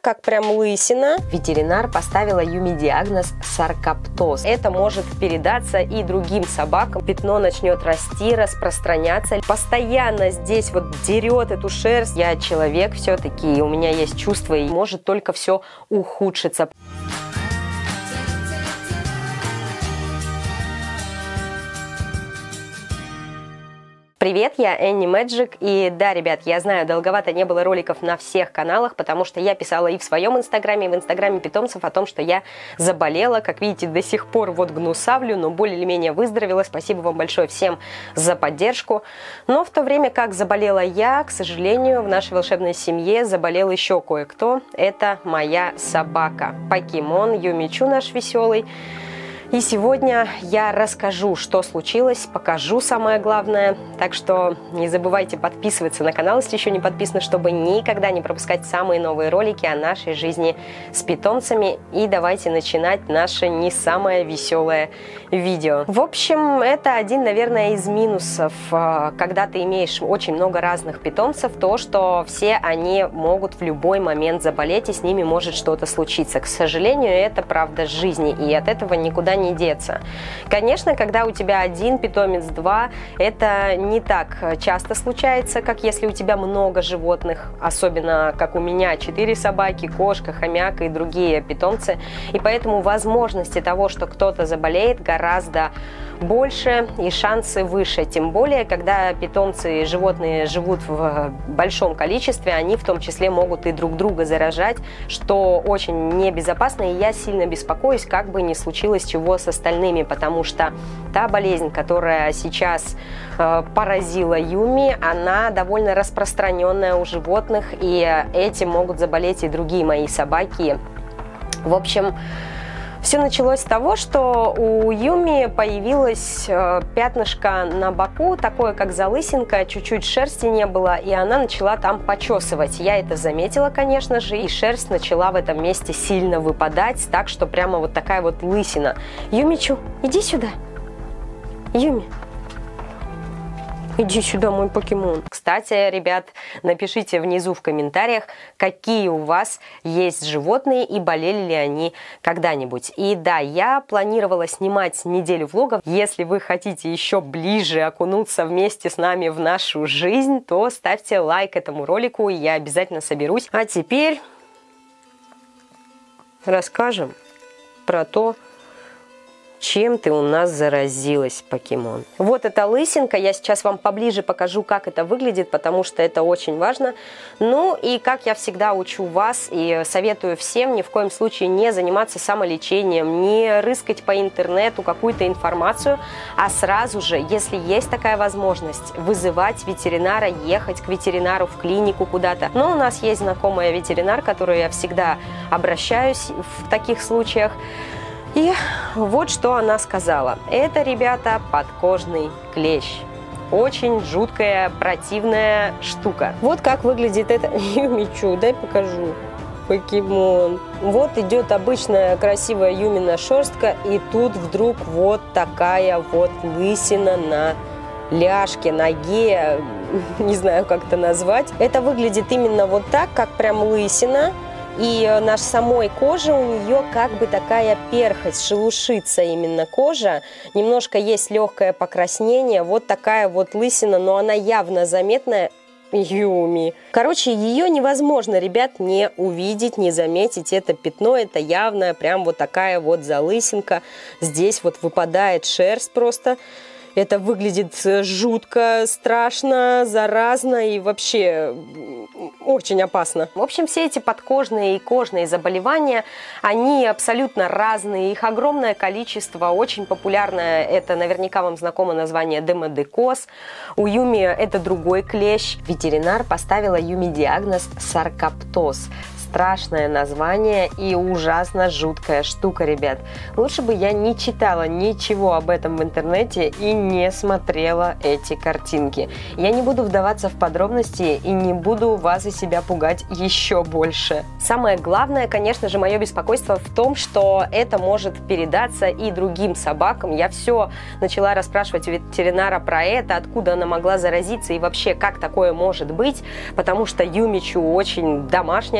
как прям лысина. Ветеринар поставила Юми диагноз саркоптоз. Это может передаться и другим собакам. Пятно начнет расти, распространяться. Постоянно здесь вот дерет эту шерсть. Я человек все-таки, у меня есть чувство, и может только все ухудшиться. Привет, я Энни Мэджик, и да, ребят, я знаю, долговато не было роликов на всех каналах, потому что я писала и в своем инстаграме, и в инстаграме питомцев о том, что я заболела, как видите, до сих пор вот гнусавлю, но более или менее выздоровела, спасибо вам большое всем за поддержку, но в то время как заболела я, к сожалению, в нашей волшебной семье заболел еще кое-кто, это моя собака, покемон Юмичу наш веселый. И сегодня я расскажу, что случилось, покажу самое главное. Так что не забывайте подписываться на канал, если еще не подписаны, чтобы никогда не пропускать самые новые ролики о нашей жизни с питомцами. И давайте начинать наше не самое веселое видео. В общем, это один, наверное, из минусов, когда ты имеешь очень много разных питомцев, то, что все они могут в любой момент заболеть, и с ними может что-то случиться. К сожалению, это правда жизни, и от этого никуда не деться. Конечно, когда у тебя один питомец, два, это не так часто случается, как если у тебя много животных, особенно как у меня 4 собаки, кошка, хомяк и другие питомцы. И поэтому возможности того, что кто-то заболеет, гораздо больше и шансы выше. Тем более, когда питомцы и животные живут в большом количестве, они в том числе могут и друг друга заражать, что очень небезопасно, и я сильно беспокоюсь, как бы ни случилось чего с остальными, потому что та болезнь, которая сейчас поразила Юми, она довольно распространенная у животных, и этим могут заболеть и другие мои собаки. В общем, все началось с того, что у Юми появилось пятнышко на боку, такое как залысинка, чуть-чуть шерсти не было, и она начала там почесывать. Я это заметила, конечно же, и шерсть начала в этом месте сильно выпадать, так что прямо вот такая вот лысина. Юмичу, иди сюда. Юми. Иди сюда, мой покемон. Кстати, ребят, напишите внизу в комментариях, какие у вас есть животные и болели ли они когда-нибудь. И да, я планировала снимать неделю влогов. Если вы хотите еще ближе окунуться вместе с нами в нашу жизнь, то ставьте лайк этому ролику, и я обязательно соберусь. А теперь расскажем про то, чем ты у нас заразилась, покемон. Вот эта лысинка, я сейчас вам поближе покажу, как это выглядит, потому что это очень важно. Ну и как я всегда учу вас и советую всем, ни в коем случае не заниматься самолечением, не рыскать по интернету какую-то информацию, а сразу же, если есть такая возможность, вызывать ветеринара, ехать к ветеринару в клинику куда-то. Но у нас есть знакомая ветеринар, к которой я всегда обращаюсь в таких случаях. И вот что она сказала. Это, ребята, подкожный клещ. Очень жуткая, противная штука. Вот как выглядит это. Юмичу, дай покажу. Покемон. Вот идет обычная красивая Юмина шерстка, и тут вдруг вот такая вот лысина на ляжке, ноге, не знаю, как это назвать. Это выглядит именно вот так, как прям лысина. И на самой коже у нее как бы такая перхоть, шелушится именно кожа. Немножко есть легкое покраснение, вот такая вот лысина, но она явно заметная. Юми. Короче, ее невозможно, ребят, не увидеть, не заметить. Это пятно, это явно прям вот такая вот залысинка. Здесь вот выпадает шерсть просто. Это выглядит жутко, страшно, заразно и вообще очень опасно. В общем, все эти подкожные и кожные заболевания, они абсолютно разные, их огромное количество. Очень популярное, это наверняка вам знакомо название демодекоз. У Юми это другой клещ. Ветеринар поставила Юми диагноз саркоптоз. Страшное название и ужасно жуткая штука, ребят. Лучше бы я не читала ничего об этом в интернете и не смотрела эти картинки. Я не буду вдаваться в подробности и не буду вас и себя пугать еще больше. Самое главное, конечно же, мое беспокойство в том, что это может передаться и другим собакам. Я все начала расспрашивать у ветеринара про это, откуда она могла заразиться и вообще как такое может быть, потому что Юмичу очень домашняя собака,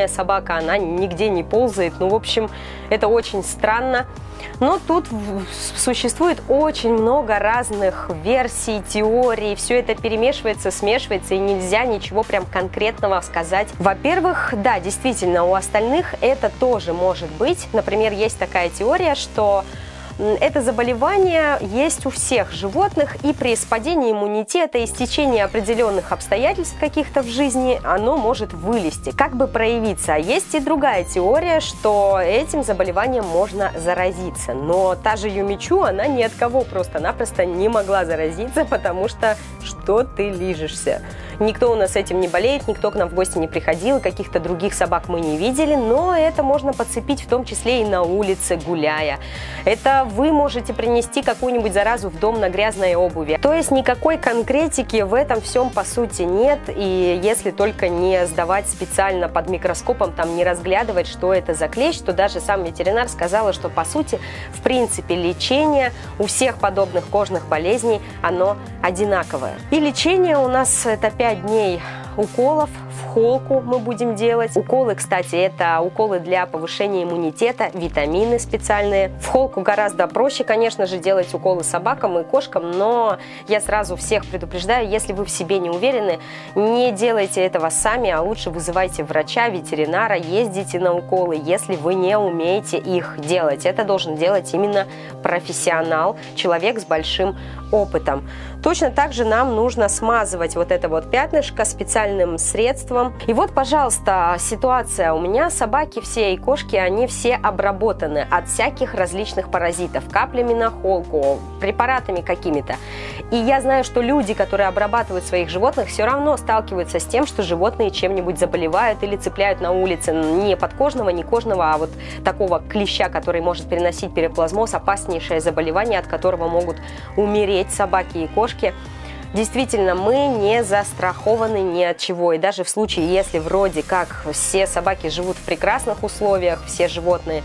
собака, она нигде не ползает. Ну, в общем, это очень странно. Но тут существует очень много разных версий, теорий, все это перемешивается, смешивается, и нельзя ничего прям конкретного сказать. Во-первых, да, действительно, у остальных это тоже может быть. Например, есть такая теория, что это заболевание есть у всех животных, и при спадении иммунитета и стечении определенных обстоятельств каких-то в жизни оно может вылезти, как бы проявиться. А есть и другая теория, что этим заболеванием можно заразиться. Но та же Юмичу, она ни от кого просто-напросто не могла заразиться, потому что ты лижешься? Никто у нас этим не болеет, никто к нам в гости не приходил, каких-то других собак мы не видели, но это можно подцепить в том числе и на улице, гуляя. Это вы можете принести какую-нибудь заразу в дом на грязной обуви. То есть никакой конкретики в этом всем по сути нет, и если только не сдавать специально под микроскопом, там не разглядывать, что это за клещ, то даже сам ветеринар сказала, что по сути, в принципе, лечение у всех подобных кожных болезней, оно одинаковое. И лечение у нас это 5 дней уколов, в холку мы будем делать. Уколы, кстати, это уколы для повышения иммунитета, витамины специальные. В холку гораздо проще, конечно же, делать уколы собакам и кошкам, но я сразу всех предупреждаю, если вы в себе не уверены, не делайте этого сами, а лучше вызывайте врача, ветеринара, ездите на уколы, если вы не умеете их делать. Это должен делать именно профессионал, человек с большим опытом. Точно так же нам нужно смазывать вот это вот пятнышко специальным средством. И вот, пожалуйста, ситуация. У меня собаки все и кошки, они все обработаны от всяких различных паразитов, каплями на холку, препаратами какими-то. И я знаю, что люди, которые обрабатывают своих животных, все равно сталкиваются с тем, что животные чем-нибудь заболевают или цепляют на улице не подкожного, не кожного, а вот такого клеща, который может переносить пироплазмоз, опаснейшее заболевание, от которого могут умереть собаки и кошки. Действительно, мы не застрахованы ни от чего. И даже в случае, если вроде как все собаки живут в прекрасных условиях, все животные,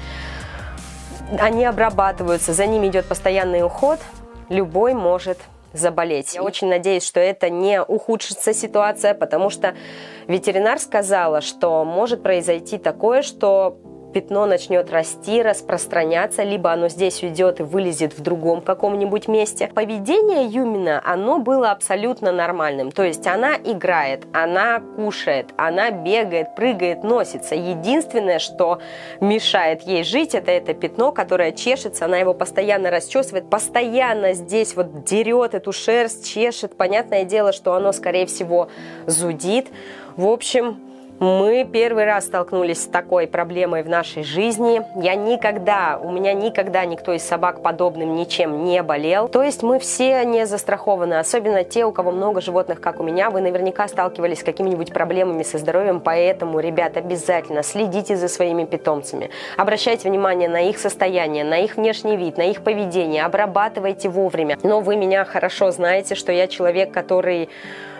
они обрабатываются, за ними идет постоянный уход, любой может заболеть. Я очень надеюсь, что это не ухудшится ситуация, потому что ветеринар сказала, что может произойти такое, что пятно начнет расти, распространяться, либо оно здесь уйдет и вылезет в другом каком-нибудь месте. Поведение Юмина, оно было абсолютно нормальным. То есть она играет, она кушает, она бегает, прыгает, носится. Единственное, что мешает ей жить, это пятно, которое чешется, она его постоянно расчесывает, постоянно здесь вот дерет эту шерсть, чешет. Понятное дело, что оно, скорее всего, зудит. В общем, мы первый раз столкнулись с такой проблемой в нашей жизни. У меня никогда никто из собак подобным ничем не болел. То есть мы все не застрахованы, особенно те, у кого много животных, как у меня. Вы наверняка сталкивались с какими-нибудь проблемами со здоровьем, поэтому, ребят, обязательно следите за своими питомцами. Обращайте внимание на их состояние, на их внешний вид, на их поведение, обрабатывайте вовремя. Но вы меня хорошо знаете, что я человек, который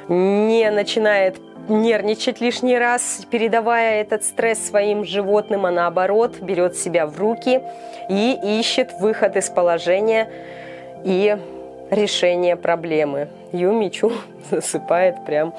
не начинает нервничать лишний раз, передавая этот стресс своим животным, а наоборот берет себя в руки и ищет выход из положения и решение проблемы. Юмичу засыпает прям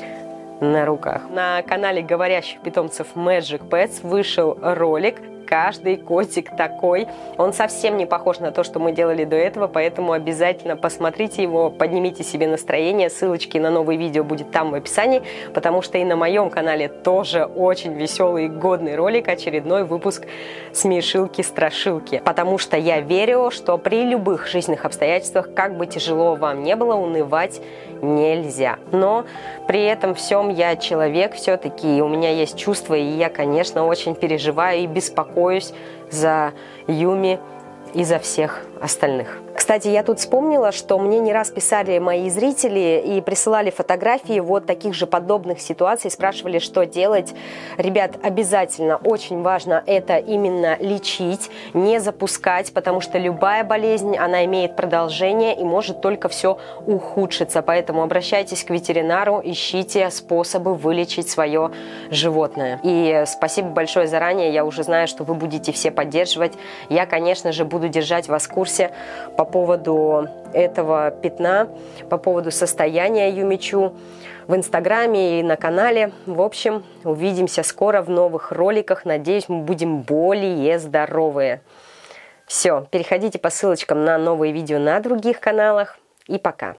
на руках. На канале говорящих питомцев Magic Pets вышел ролик «Каждый котик такой». Он совсем не похож на то, что мы делали до этого, поэтому обязательно посмотрите его, поднимите себе настроение. Ссылочки на новые видео будет там в описании, потому что и на моем канале тоже очень веселый и годный ролик, очередной выпуск смешилки-страшилки. Потому что я верю, что при любых жизненных обстоятельствах, как бы тяжело вам не было, унывать нельзя. Но при этом всем я человек все-таки, и у меня есть чувства, и я, конечно, очень переживаю и беспокоюсь за Юми и за всех остальных. Кстати, я тут вспомнила, что мне не раз писали мои зрители и присылали фотографии вот таких же подобных ситуаций, спрашивали, что делать. Ребят, обязательно, очень важно это именно лечить, не запускать, потому что любая болезнь, она имеет продолжение и может только все ухудшиться. Поэтому обращайтесь к ветеринару, ищите способы вылечить свое животное. И спасибо большое заранее, я уже знаю, что вы будете все поддерживать. Я, конечно же, буду держать вас в курсе курсе по поводу этого пятна, по поводу состояния Юмичу в Инстаграме и на канале. В общем, увидимся скоро в новых роликах. Надеюсь, мы будем более здоровые. Все, переходите по ссылочкам на новые видео на других каналах. И пока!